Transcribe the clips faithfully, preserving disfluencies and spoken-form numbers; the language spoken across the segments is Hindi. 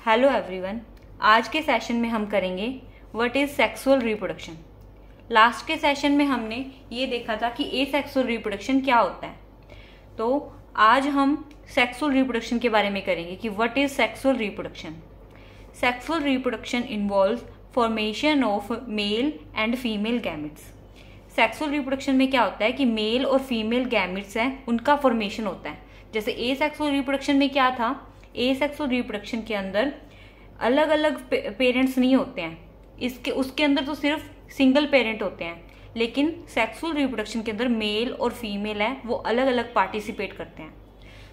हेलो एवरीवन, आज के सेशन में हम करेंगे what is sexual reproduction. Last के सेशन में हमने ये देखा था कि एसेक्सुअल रिप्रोडक्शन क्या होता है। तो आज हम सेक्सुअल रिप्रोडक्शन के बारे में करेंगे कि what is sexual reproduction. Sexual reproduction involves formation of male and female gametes. Sexual reproduction में क्या होता है कि मेल और फीमेल गैमेट्स हैं, उनका फॉर्मेशन होता है। जैसे एसेक्सुअल रिप्रोडक्शन में क्या था, एसेक्सुअल रिप्रोडक्शन के अंदर अलग अलग पेरेंट्स नहीं होते हैं, इसके उसके अंदर तो सिर्फ सिंगल पेरेंट होते हैं। लेकिन सेक्सुअल रिप्रोडक्शन के अंदर मेल और फीमेल है वो अलग अलग पार्टिसिपेट करते हैं।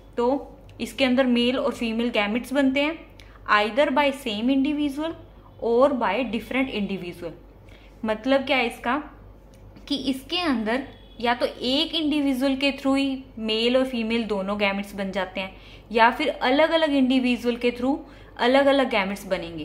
तो इसके अंदर मेल और फीमेल गैमेट्स बनते हैं आइदर बाय सेम इंडिविजुअल और बाय डिफरेंट इंडिविजुअल। मतलब क्या है इसका कि इसके अंदर या तो एक इंडिविजुअल के थ्रू ही मेल और फीमेल दोनों गैमेट्स बन जाते हैं, या फिर अलग अलग इंडिविजुअल के थ्रू अलग अलग गैमेट्स बनेंगे।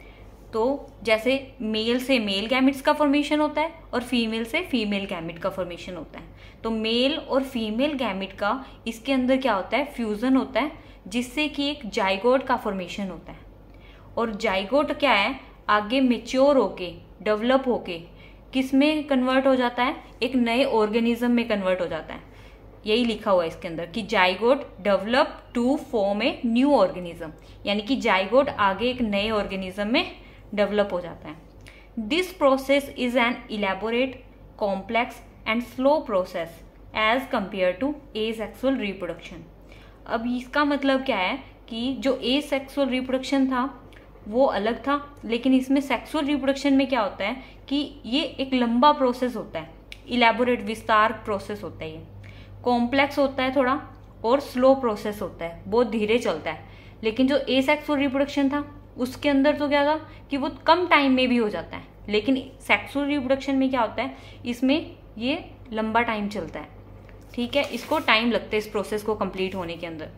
तो जैसे मेल से मेल गैमेट्स का फॉर्मेशन होता है और फीमेल से फीमेल गैमेट का फॉर्मेशन होता है। तो मेल और फीमेल गैमेट का इसके अंदर क्या होता है, फ्यूजन होता है, जिससे कि एक जाइगोट का फॉर्मेशन होता है। और जाइगोट क्या है, आगे मेच्योर होके डेवलप होके किस में कन्वर्ट हो जाता है, एक नए ऑर्गेनिज्म में कन्वर्ट हो जाता है। यही लिखा हुआ है इसके अंदर कि zygote develop to form a new organism, यानी कि जाइगोट आगे एक नए ऑर्गेनिज्म में डेवलप हो जाता है। This process is an elaborate, complex and slow process as compare to asexual reproduction. अब इसका मतलब क्या है कि जो एसेक्सुअल रिप्रोडक्शन था वो अलग था, लेकिन इसमें सेक्सुअल रिप्रोडक्शन में क्या होता है कि ये एक लंबा प्रोसेस होता है, इलेबोरेट विस्तार प्रोसेस होता है, ये कॉम्प्लेक्स होता है थोड़ा, और स्लो प्रोसेस होता है, बहुत धीरे चलता है। लेकिन जो एसेक्सुअल रिप्रोडक्शन था उसके अंदर तो क्या था कि वो कम टाइम में भी हो जाता है, लेकिन सेक्सुअल रिप्रोडक्शन में क्या होता है, इसमें ये लंबा टाइम चलता है। ठीक है, इसको टाइम लगता है इस प्रोसेस को कंप्लीट होने के अंदर।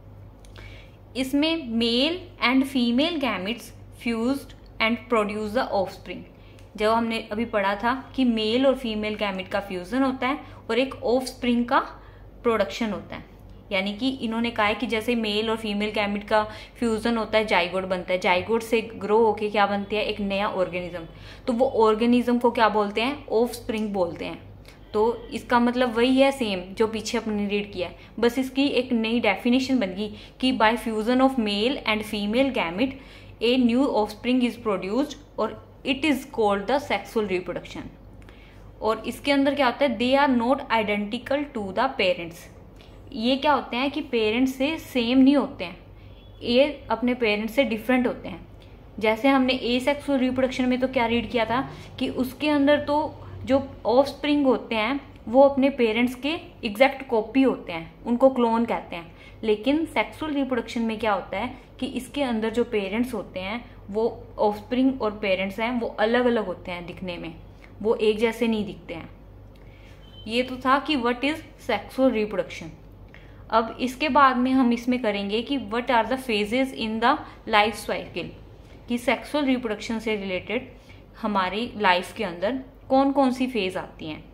इसमें male and female gametes fused and produce the offspring. जो हमने अभी पढ़ा था कि मेल और फीमेल गैमेट का फ्यूजन होता है और एक ऑफस्प्रिंग का प्रोडक्शन होता है। यानी कि इन्होंने कहा है कि जैसे मेल और फीमेल गैमेट का फ्यूजन होता है, जाइगोट बनता है, जाइगोट से ग्रो होके क्या बनती है, एक नया ऑर्गेनिज्म। तो वो ऑर्गेनिज्म को क्या बोलते हैं, ऑफस्प्रिंग बोलते हैं। तो इसका मतलब वही है सेम जो पीछे अपने रीड किया है, बस इसकी एक नई डेफिनेशन बन गई कि by fusion of male and female gamete a new offspring is produced और it is called the sexual reproduction. और इसके अंदर क्या होता है, they are not identical to the parents. ये क्या होते हैं कि पेरेंट्स से सेम नहीं होते हैं, ये अपने पेरेंट्स से डिफरेंट होते हैं। जैसे हमने एसेक्सुअल रिप्रोडक्शन में तो क्या रीड किया था कि उसके अंदर तो जो ऑफस्प्रिंग होते हैं वो अपने पेरेंट्स के एग्जैक्ट कॉपी होते हैं, उनको क्लोन कहते हैं। लेकिन सेक्सुअल रिप्रोडक्शन में क्या होता है कि इसके अंदर जो पेरेंट्स होते हैं वो ऑफस्प्रिंग और पेरेंट्स हैं वो अलग अलग होते हैं दिखने में, वो एक जैसे नहीं दिखते हैं। ये तो था कि व्हाट इज सेक्सुअल रिप्रोडक्शन। अब इसके बाद में हम इसमें करेंगे कि what are the phases in the life cycle, कि सेक्सुअल रिप्रोडक्शन से रिलेटेड हमारी लाइफ के अंदर कौन कौन सी फेज आती हैं।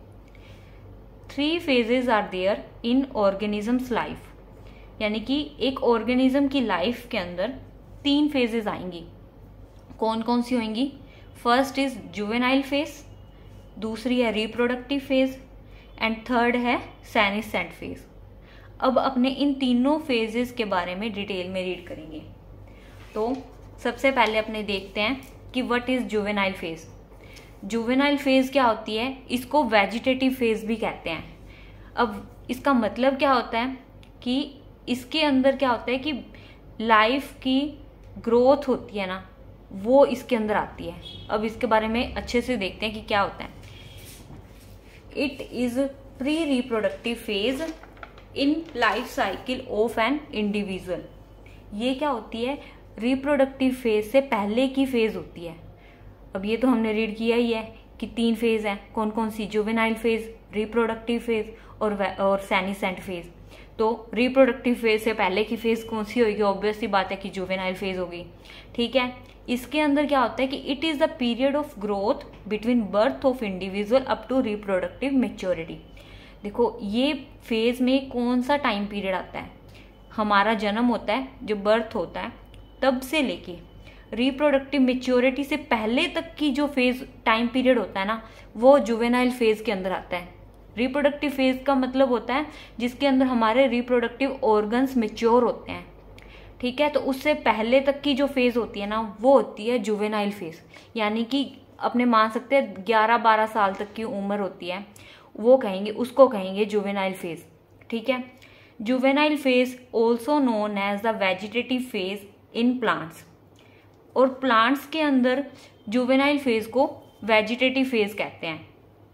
Three phases are there in organisms life, यानी कि एक ऑर्गेनिज्म की लाइफ के अंदर तीन फेजेस आएंगी। कौन कौन सी होंगी, फर्स्ट इज जुवेनाइल फेज, दूसरी है रिप्रोडक्टिव फेज एंड थर्ड है सेनेसेंट फेज। अब अपने इन तीनों फेजेस के बारे में डिटेल में रीड करेंगे। तो सबसे पहले अपने देखते हैं कि what is juvenile phase. Juvenile phase क्या होती है, इसको वेजिटेटिव फेज भी कहते हैं। अब इसका मतलब क्या होता है कि इसके अंदर क्या होता है कि लाइफ की ग्रोथ होती है ना, वो इसके अंदर आती है। अब इसके बारे में अच्छे से देखते हैं कि क्या होता है। It is pre reproductive phase in life cycle of an individual. ये क्या होती है, रिप्रोडक्टिव फेज से पहले की फेज होती है। अब ये तो हमने रीड किया ही है कि तीन फेज हैं, कौन कौन सी, जुवेनाइल फेज, रिप्रोडक्टिव फेज और और सेनेसेंट फेज। तो रिप्रोडक्टिव फेज से पहले की फेज कौन सी होगी, ऑब्वियस सी बात है कि जुवेनाइल फेज होगी। ठीक है, इसके अंदर क्या होता है कि it is the period of growth between birth of individual up to reproductive maturity. देखो ये फेज में कौन सा टाइम पीरियड आता है, हमारा जन्म होता है, जो बर्थ होता है तब से लेके रिप्रोडक्टिव मेच्योरिटी से पहले तक की जो फेज टाइम पीरियड होता है ना, वो जुवेनाइल फेज के अंदर आता है। रिप्रोडक्टिव फेज का मतलब होता है जिसके अंदर हमारे रिप्रोडक्टिव ऑर्गन्स मेच्योर होते हैं, ठीक है। तो उससे पहले तक की जो फेज होती है ना, वो होती है जुवेनाइल फेज, यानी कि अपने मान सकते हैं ग्यारह बारह साल तक की उम्र होती है, वो कहेंगे, उसको कहेंगे जुवेनाइल फेज, ठीक है। Juvenile phase also known as the vegetative phase in plants, और प्लांट्स के अंदर जुवेनाइल फेज को वेजिटेटिव फेज कहते हैं।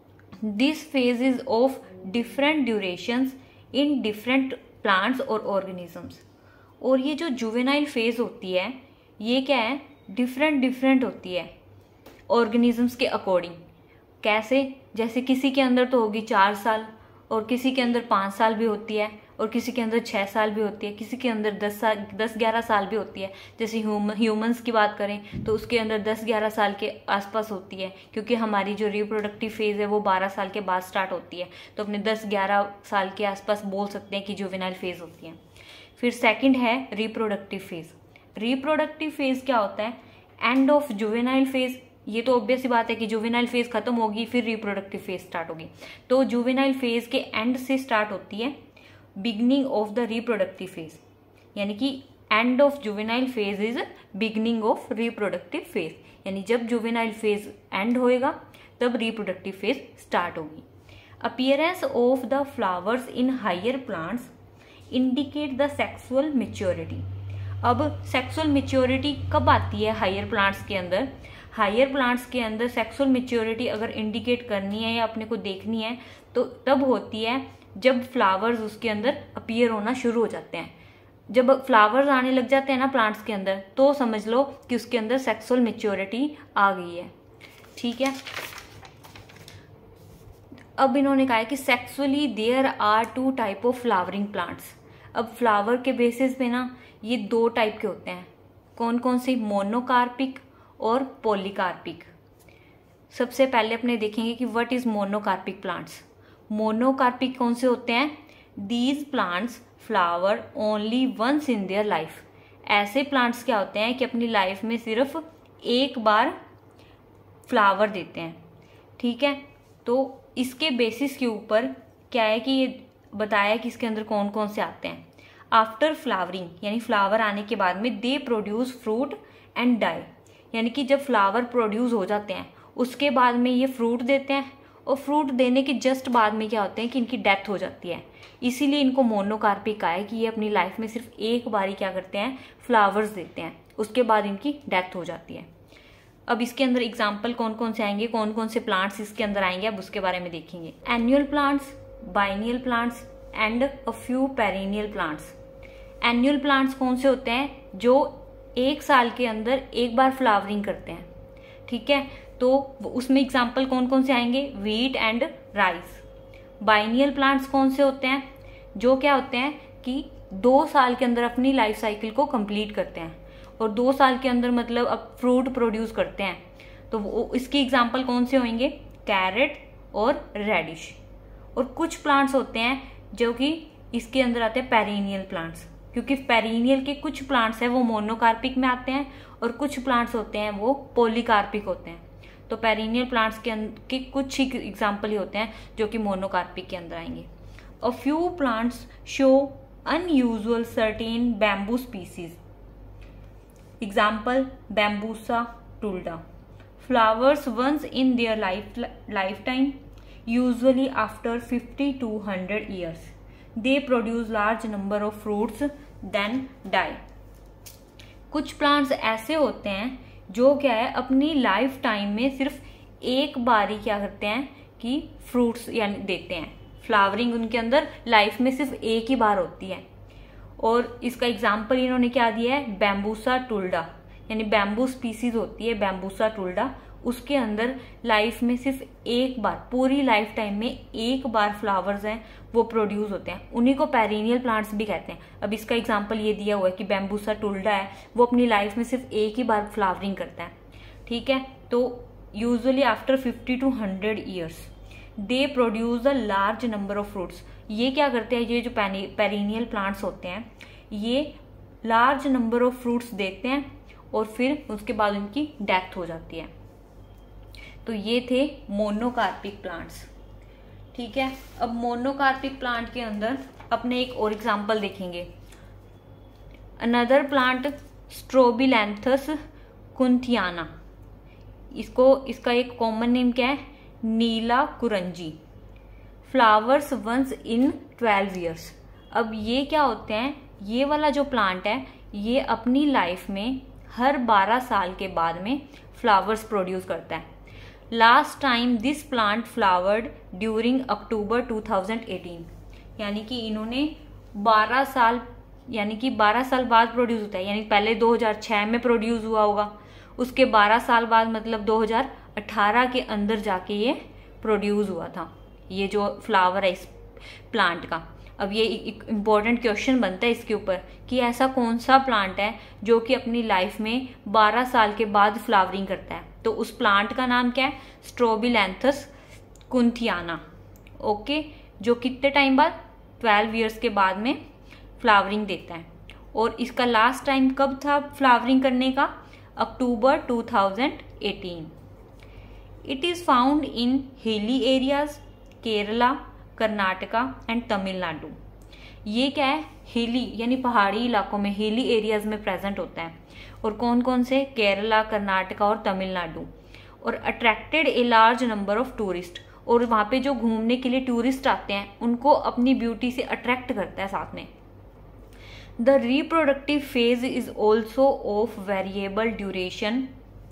This phase is of different durations in different plants और ऑर्गेनिजम्स। और ये जो जुवेनाइल फेज होती है, ये क्या है, डिफरेंट डिफरेंट होती है ऑर्गेनिजम्स के अकॉर्डिंग। कैसे, जैसे किसी के अंदर तो होगी चार साल, और किसी के अंदर पाँच साल भी होती है, और किसी के अंदर छः साल भी होती है, किसी के अंदर दस साल दस ग्यारह साल भी होती है। जैसे ह्यूमन ह्यूमंस की बात करें तो उसके अंदर दस ग्यारह साल के आसपास होती है, क्योंकि हमारी जो रिप्रोडक्टिव फेज है वो बारह साल के बाद स्टार्ट होती है, तो अपने दस ग्यारह साल के आसपास बोल सकते हैं कि जुवेनाइल फेज होती है। फिर सेकंड है रिप्रोडक्टिव फेज। रिप्रोडक्टिव फेज क्या होता है, एंड ऑफ जुवेनाइल फेज। ये तो ऑब्वियस सी बात है कि जुवेनाइल फेज खत्म होगी फिर रिप्रोडक्टिव फेज स्टार्ट होगी, तो जुवेनाइल फेज के एंड से स्टार्ट होती है beginning of the reproductive phase, यानी कि end of juvenile phase is beginning of reproductive phase, यानी जब जुवेनाइल फेज एंड होएगा तब रिप्रोडक्टिव फेज स्टार्ट होगी। Appearance of the flowers in higher plants indicate the sexual maturity. अब सेक्सुअल मेच्योरिटी कब आती है हायर प्लांट्स के अंदर? हायर प्लांट्स के अंदर सेक्सुअल मेच्योरिटी अगर इंडिकेट करनी है या अपने को देखनी है तो तब होती है जब फ्लावर्स उसके अंदर अपीयर होना शुरू हो जाते हैं। जब फ्लावर्स आने लग जाते हैं ना प्लांट्स के अंदर, तो समझ लो कि उसके अंदर सेक्सुअल मेच्योरिटी आ गई है, ठीक है। अब इन्होंने कहा है कि sexually there are two type of flowering plants. अब फ्लावर के बेसिस पे ना ये दो टाइप के होते हैं। कौन कौन से? मोनोकार्पिक और पॉलीकार्पिक। सबसे पहले अपने देखेंगे कि what is monocarpic plants. Monocarpic कौन से होते हैं? These plants flower only once in their life. ऐसे प्लांट्स क्या होते हैं कि अपनी लाइफ में सिर्फ एक बार फ्लावर देते हैं, ठीक है। तो इसके बेसिस के ऊपर क्या है कि ये बताया कि इसके अंदर कौन कौन से आते हैं। आफ्टर फ्लावरिंग, यानी फ्लावर आने के बाद में they produce fruit and die, यानी कि जब फ्लावर प्रोड्यूस हो जाते हैं उसके बाद में ये फ्रूट देते हैं, और फ्रूट देने के जस्ट बाद में क्या होते हैं कि इनकी डेथ हो जाती है। इसीलिए इनको मोनोकार्पिक कहा है कि ये अपनी लाइफ में सिर्फ एक बार ही क्या करते हैं, फ्लावर्स देते हैं, उसके बाद इनकी डेथ हो जाती है। अब इसके अंदर एग्जाम्पल कौन कौन से आएंगे, कौन कौन से प्लांट्स इसके अंदर आएंगे, अब उसके बारे में देखेंगे। Annual plants, biennial plants and a few perennial plants. Annual plants कौन से होते हैं? जो एक साल के अंदर एक बार फ्लावरिंग करते हैं, ठीक है। तो उसमें एग्जाम्पल कौन कौन से आएंगे? Wheat and rice. Biennial plants कौन से होते हैं? जो क्या होते हैं कि दो साल के अंदर अपनी लाइफ साइकिल को कंप्लीट करते हैं, और दो साल के अंदर मतलब अब फ्रूट प्रोड्यूस करते हैं। तो वो इसकी एग्जाम्पल कौन से होंगे? कैरेट और रेडिश। और कुछ प्लांट्स होते हैं जो कि इसके अंदर आते हैं पेरिनियल प्लांट्स, क्योंकि पेरिनियल के कुछ प्लांट्स हैं वो मोनोकार्पिक में आते हैं और कुछ प्लांट्स होते हैं वो पॉलीकार्पिक होते हैं। तो पेरिनियल प्लांट्स के अंदर के कुछ ही एग्जाम्पल ही होते हैं जो कि मोनोकार्पिक के अंदर आएंगे। A few plants show unusual certain bamboo species. Example Bambusa tulda. Flowers once in their life life time, usually after fifty to hundred years. They produce large number of fruits then die. कुछ प्लांट्स ऐसे होते हैं जो क्या है अपनी लाइफ टाइम में सिर्फ एक बार ही क्या करते हैं कि फ्रूट्स यानी देते हैं। फ्लावरिंग उनके अंदर लाइफ में सिर्फ एक ही बार होती है। और इसका एग्जाम्पल इन्होंने क्या दिया है? बैम्बूसा टुल्डा, यानी बैम्बू स्पीसीज होती है बैम्बूसा टुल्डा, उसके अंदर लाइफ में सिर्फ एक बार, पूरी लाइफ टाइम में एक बार फ्लावर्स हैं वो प्रोड्यूस होते हैं। उन्हीं को पेरिनियल प्लांट्स भी कहते हैं। अब इसका एग्जांपल ये दिया हुआ है कि बैम्बूसा टुल्डा है, वो अपनी लाइफ में सिर्फ एक ही बार फ्लावरिंग करता है, ठीक है। तो usually after fifty to hundred years they produce a large number of fruits. ये क्या करते हैं, ये जो पेरिनियल प्लांट्स होते हैं ये लार्ज नंबर ऑफ फ्रूट्स देते हैं और फिर उसके बाद उनकी डेथ हो जाती है। तो ये थे मोनोकार्पिक प्लांट्स। ठीक है, अब मोनोकार्पिक प्लांट के अंदर अपने एक और एग्जांपल देखेंगे। अनदर प्लांट स्ट्रोबिलैंथस कुंथियाना, इसको इसका एक कॉमन नेम क्या है, Neela Kurinji. Flowers once in twelve years. अब ये क्या होते हैं, ये वाला जो प्लांट है ये अपनी लाइफ में हर बारह साल के बाद में फ्लावर्स प्रोड्यूस करता है। Last time this plant flowered during October two thousand eighteen, यानी कि इन्होंने बारह साल यानी कि बारह साल बाद प्रोड्यूस होता है, यानी पहले दो हज़ार छह में प्रोड्यूस हुआ होगा, उसके बारह साल बाद मतलब दो हज़ार अठारह के अंदर जाके ये प्रोड्यूस हुआ था, ये जो फ्लावर है इस प्लांट का। अब ये एक इम्पॉर्टेंट क्वेश्चन बनता है इसके ऊपर कि ऐसा कौन सा प्लांट है जो कि अपनी लाइफ में बारह साल के बाद फ्लावरिंग करता है। तो उस प्लांट का नाम क्या है, स्ट्रोबिलैंथस कुंथियाना। ओके, जो कितने टाइम बाद, ट्वेल्व ईयर्स के बाद में फ्लावरिंग देता है। और इसका लास्ट टाइम कब था फ्लावरिंग करने का, October two thousand eighteen. It is found in hilly areas, Kerala, Karnataka and Tamil Nadu. ये क्या है, हिली यानी पहाड़ी इलाकों में, हिली एरियाज में प्रेजेंट होता है। और कौन कौन से, केरला, कर्नाटका और तमिलनाडु। और attracted a large number of tourist, और वहाँ पे जो घूमने के लिए टूरिस्ट आते हैं उनको अपनी ब्यूटी से अट्रैक्ट करता है साथ में। The reproductive phase is also of variable duration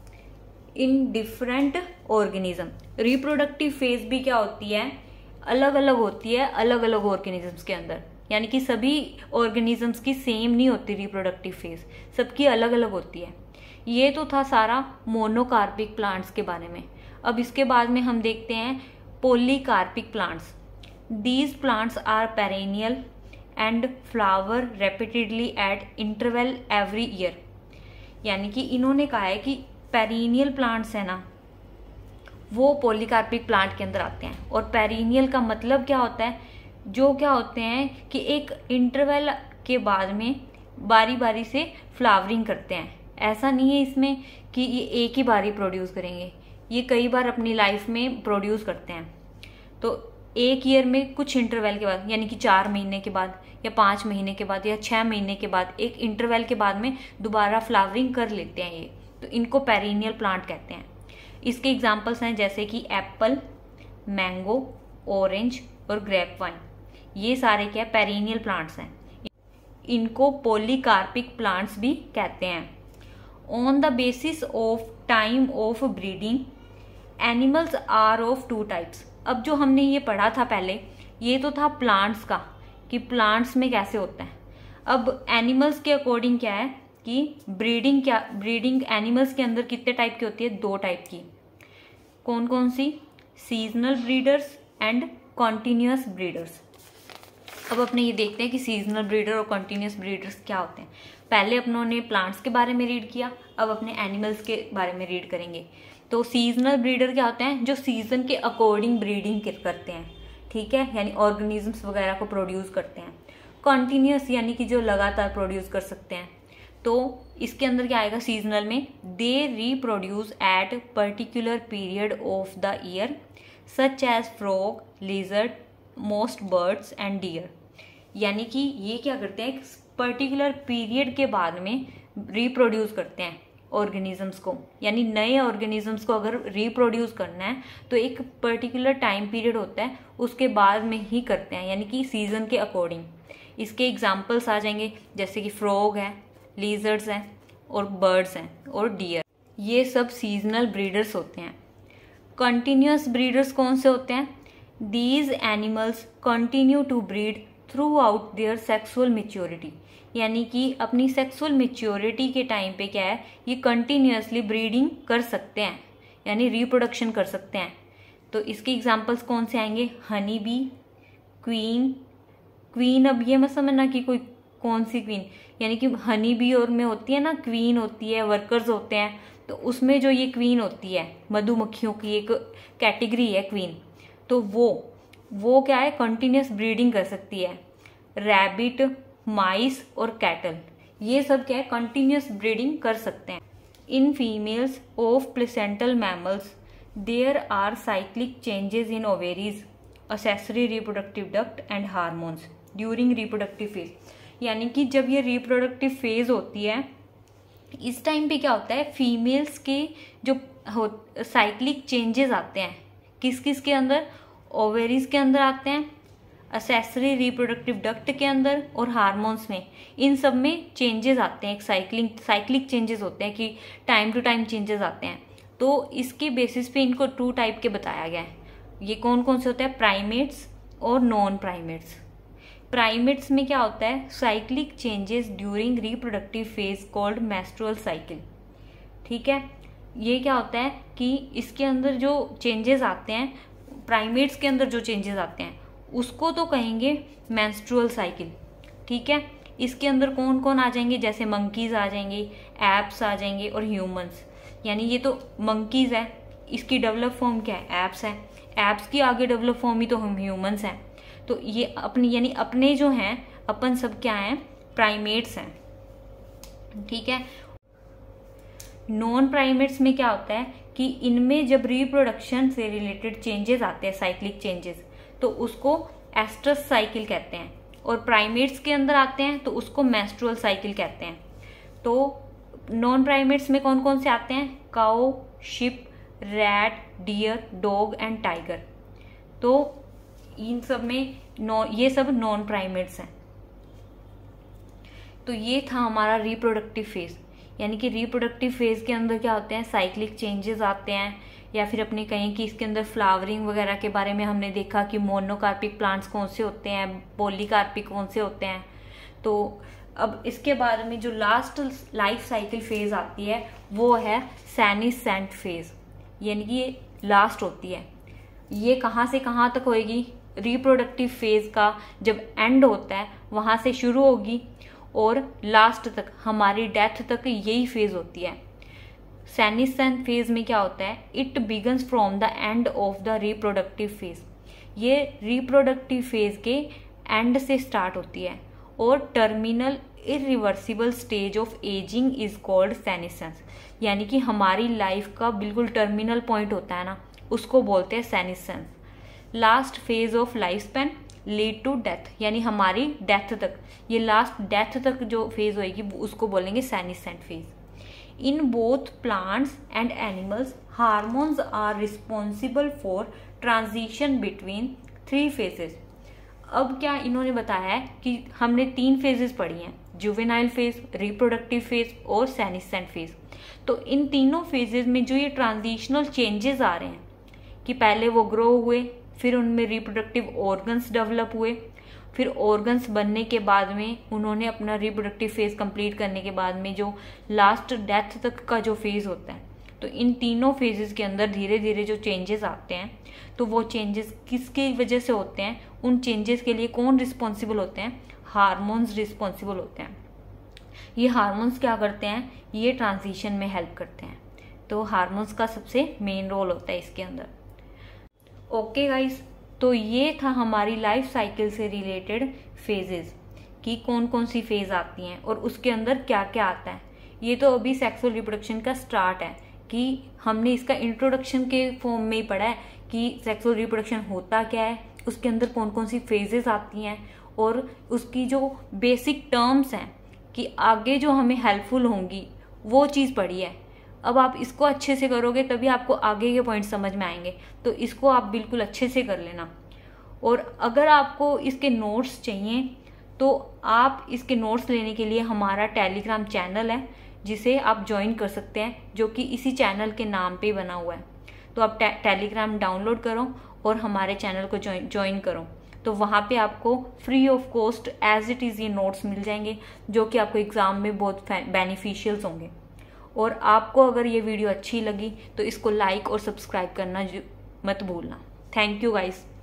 in different organism. Reproductive phase भी क्या होती है, अलग अलग होती है अलग अलग ऑर्गेनिजम्स के अंदर, यानी कि सभी ऑर्गेनिजम्स की सेम नहीं होती रिप्रोडक्टिव फेज, सबकी अलग अलग होती है। ये तो था सारा मोनोकार्पिक प्लांट्स के बारे में। अब इसके बाद में हम देखते हैं polycarpic plants. These plants are perennial and flower repeatedly at interval every year. यानी कि इन्होंने कहा है कि पेरेनियल प्लांट्स है ना, वो पॉलीकार्पिक प्लांट के अंदर आते हैं। और पेरिनियल का मतलब क्या होता है, जो क्या होते हैं कि एक इंटरवल के बाद में बारी बारी से फ्लावरिंग करते हैं। ऐसा नहीं है इसमें कि ये एक ही बारी प्रोड्यूस करेंगे, ये कई बार अपनी लाइफ में प्रोड्यूस करते हैं। तो एक ईयर में कुछ इंटरवल के बाद, यानी कि चार महीने के बाद या पाँच महीने के बाद या छः महीने के बाद, एक इंटरवल के बाद में दोबारा फ्लावरिंग कर लेते हैं ये, तो इनको पेरिनियल प्लांट कहते हैं। इसके एग्जाम्पल्स हैं जैसे कि एप्पल, मैंगो, ऑरेंज और ग्रेप वाइन। ये सारे क्या पेरिनियल प्लांट्स हैं, इनको पॉलीकार्पिक प्लांट्स भी कहते हैं। On the basis of time of breeding, animals are of two types. अब जो हमने ये पढ़ा था पहले, ये तो था प्लांट्स का कि प्लांट्स में कैसे होता है। अब एनिमल्स के अकॉर्डिंग क्या है कि ब्रीडिंग क्या ब्रीडिंग एनिमल्स के अंदर कितने टाइप की होती है, दो टाइप की। कौन कौन सी, seasonal breeders and continuous breeders. अब अपने ये देखते हैं कि सीजनल ब्रीडर और कॉन्टिन्यूअस ब्रीडर्स क्या होते हैं। पहले अपनों ने प्लांट्स के बारे में रीड किया, अब अपने एनिमल्स के बारे में रीड करेंगे। तो सीजनल ब्रीडर क्या होते हैं, जो सीजन के अकॉर्डिंग ब्रीडिंग करते हैं, ठीक है, यानी ऑर्गेनिजम्स वगैरह को प्रोड्यूस करते हैं। कॉन्टिन्यूअस यानी कि जो लगातार प्रोड्यूस कर सकते हैं। तो इसके अंदर क्या आएगा, सीजनल में they reproduce at particular period of the year such as frog, lizard, most birds and deer. यानी कि ये क्या करते हैं, पर्टिकुलर पीरियड के बाद में रिप्रोड्यूस करते हैं ऑर्गेनिजम्स को। यानी नए ऑर्गेनिजम्स को अगर रिप्रोड्यूस करना है तो एक पर्टिकुलर टाइम पीरियड होता है, उसके बाद में ही करते हैं, यानी कि सीजन के अकॉर्डिंग। इसके एग्जाम्पल्स आ जाएंगे जैसे कि फ्रॉग है, लीजर्ड्स हैं और बर्ड्स हैं और डियर। ये सब सीजनल ब्रीडर्स होते हैं। कंटिन्यूअस ब्रीडर्स कौन से होते हैं, these animals continue to breed throughout their sexual maturity. यानी कि अपनी सेक्सुअल मेच्योरिटी के टाइम पे क्या है, ये कंटिन्यूअसली ब्रीडिंग कर सकते हैं, यानी रिप्रोडक्शन कर सकते हैं। तो इसके एग्जाम्पल्स कौन से आएंगे, हनी बी, क्वीन। क्वीन अब ये मत समझना कि कोई कौन सी क्वीन, यानी कि हनी बी और में होती है ना क्वीन होती है, वर्कर्स होते हैं, तो उसमें जो ये क्वीन होती है, मधुमक्खियों की एक कैटेगरी है क्वीन, तो वो वो क्या है, कंटिन्यूस ब्रीडिंग कर सकती है। रैबिट, माइस और कैटल, ये सब क्या है, कंटिन्यूस ब्रीडिंग कर सकते हैं। In females of placental mammals there are cyclic changes in ovaries, accessory reproductive duct and hormones during reproductive phase. यानी कि जब ये रिप्रोडक्टिव फेज होती है, इस टाइम पे क्या होता है, फीमेल्स के जो साइक्लिक चेंजेस आते हैं, किस किस के अंदर, ओवेरीज के अंदर आते हैं, accessory रिप्रोडक्टिव डक्ट के अंदर और हार्मोन्स में, इन सब में चेंजेस आते हैं। एक साइक्लिंग साइक्लिक चेंजेस होते हैं कि टाइम टू टाइम चेंजेस आते हैं। तो इसके बेसिस पे इनको टू टाइप के बताया गया है। ये कौन कौन से होते हैं, प्राइमेट्स और नॉन प्राइमेट्स। प्राइमेट्स में क्या होता है, cyclic changes during reproductive phase called menstrual cycle. ठीक है, ये क्या होता है कि इसके अंदर जो चेंजेस आते हैं, प्राइमेट्स के अंदर जो चेंजेस आते हैं उसको तो कहेंगे मेंस्ट्रुअल साइकिल। ठीक है, इसके अंदर कौन कौन आ जाएंगे, जैसे मंकीज आ जाएंगे, एप्स आ जाएंगे और ह्यूमंस। यानी ये तो मंकीज है, इसकी डेवलप फॉर्म क्या है, एप्स है, एप्स की आगे डेवलप फॉर्म ही तो हम ह्यूमंस हैं। तो ये अपनी यानी अपने जो हैं, अपन सब क्या हैं, प्राइमेट्स हैं। ठीक है, नॉन प्राइमेट्स में क्या होता है कि इनमें जब रिप्रोडक्शन से रिलेटेड चेंजेस आते हैं, साइक्लिक चेंजेस, तो उसको एस्ट्रस साइकिल कहते हैं। और प्राइमेट्स के अंदर आते हैं तो उसको मेंस्ट्रुअल साइकिल कहते हैं। तो नॉन प्राइमेट्स में कौन कौन से आते हैं, cow, sheep, rat, deer, dog and tiger. तो इन सब में नौ ये सब नॉन प्राइमेट्स हैं। तो ये था हमारा रिप्रोडक्टिव फेज। यानी कि रिप्रोडक्टिव फेज के अंदर क्या होते हैं, साइक्लिक चेंजेस आते हैं, या फिर अपने कहें कि इसके अंदर फ्लावरिंग वगैरह के बारे में हमने देखा कि मोनोकार्पिक प्लांट्स कौन से होते हैं, पॉलीकार्पिक कौन से होते हैं। तो अब इसके बाद में जो लास्ट लाइफ साइकिल फेज आती है वो है सेनिसेंट फेज। यानी कि ये लास्ट होती है। ये कहाँ से कहाँ तक होएगी, रिप्रोडक्टिव फेज का जब एंड होता है वहां से शुरू होगी और लास्ट तक, हमारी डेथ तक यही फेज होती है। सेनिसेंट फेज में क्या होता है, it begins from the end of the reproductive phase. ये रिप्रोडक्टिव फेज के एंड से स्टार्ट होती है और terminal irreversible stage of ageing is called senescence. यानी कि हमारी लाइफ का बिल्कुल टर्मिनल पॉइंट होता है ना, उसको बोलते हैं senescence. Last phase of life span lead to death, यानी हमारी डेथ तक, ये लास्ट डेथ तक जो फेज होएगी उसको बोलेंगे senescent phase. In both plants and animals hormones are responsible for transition between three phases. अब क्या इन्होंने बताया है कि हमने तीन फेजेस पढ़ी हैं, जुवेनाइल फेज, रिप्रोडक्टिव फेज और सेनिसेंट फेज। तो इन तीनों फेजेस में जो ये ट्रांजिशनल चेंजेस आ रहे हैं कि पहले वो ग्रो हुए, फिर उनमें रिप्रोडक्टिव ऑर्गन्स डेवलप हुए, फिर ऑर्गन्स बनने के बाद में उन्होंने अपना रिप्रोडक्टिव फेज कंप्लीट करने के बाद में जो लास्ट डेथ तक का जो फेज होता है, तो इन तीनों फेजेस के अंदर धीरे धीरे जो चेंजेस आते हैं, तो वो चेंजेस किसकी वजह से होते हैं, उन चेंजेस के लिए कौन रिस्पॉन्सिबल होते हैं, हार्मोन्स रिस्पॉन्सिबल होते हैं। ये हार्मोन्स क्या करते हैं, ये ट्रांजिशन में हेल्प करते हैं। तो हार्मोन्स का सबसे मेन रोल होता है इसके अंदर। ओके गाइस, तो ये था हमारी लाइफ साइकिल से रिलेटेड फेजेस कि कौन कौन सी फेज आती हैं और उसके अंदर क्या क्या आता है। ये तो अभी सेक्सुअल रिप्रोडक्शन का स्टार्ट है कि हमने इसका इंट्रोडक्शन के फॉर्म में ही पढ़ा है कि सेक्सुअल रिप्रोडक्शन होता क्या है, उसके अंदर कौन कौन सी फेजेस आती हैं और उसकी जो बेसिक टर्म्स हैं कि आगे जो हमें हेल्पफुल होंगी वो चीज़ पढ़ी है। अब आप इसको अच्छे से करोगे तभी आपको आगे के पॉइंट समझ में आएंगे, तो इसको आप बिल्कुल अच्छे से कर लेना। और अगर आपको इसके नोट्स चाहिए तो आप इसके नोट्स लेने के लिए हमारा टेलीग्राम चैनल है जिसे आप ज्वाइन कर सकते हैं, जो कि इसी चैनल के नाम पे बना हुआ है। तो आप टे, टेलीग्राम डाउनलोड करो और हमारे चैनल को ज्वाइन करो, तो वहाँ पे आपको free of cost as it is ये नोट्स मिल जाएंगे जो कि आपको एग्ज़ाम में बहुत बेनिफिशियल्स होंगे। और आपको अगर ये वीडियो अच्छी लगी तो इसको लाइक और सब्सक्राइब करना मत भूलना। Thank you guys.